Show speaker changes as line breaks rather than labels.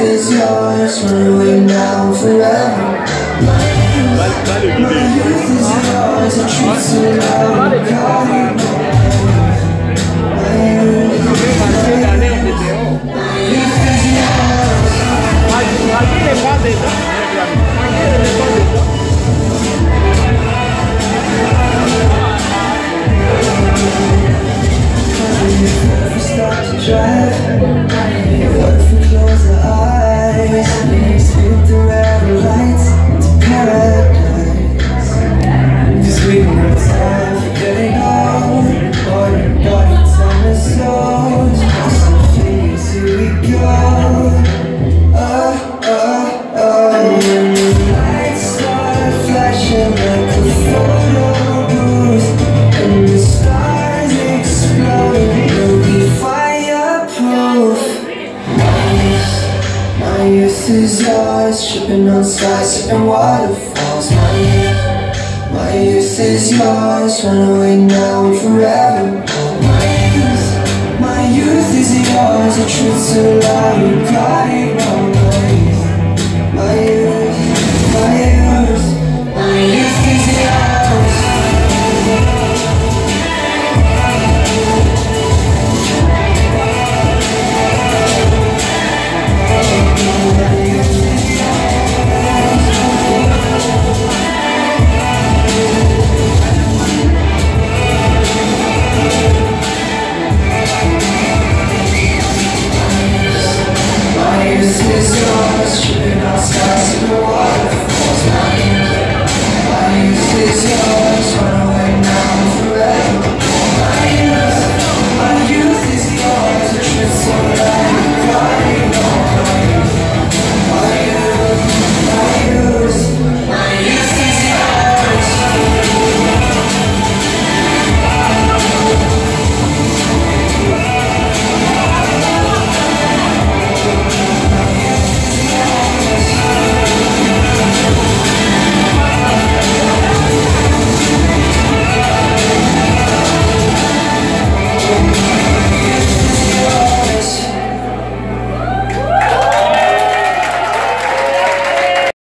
is yours, run away now forever. My youth is yours, a truth so loud and calling. My youth is start to drive. What if we close our eyes? Skip the red lights to paradise. 'Cause we don't have time for getting old. Or your body time is slow. Cross the fingers, here we go. And when the lights start flashing like a photo booth, and the stars explode, we'll be fireproof. My youth is yours, tripping on skies, sipping waterfalls. My youth is yours, run away now and forever. My youth is yours, a truth so loud and crying.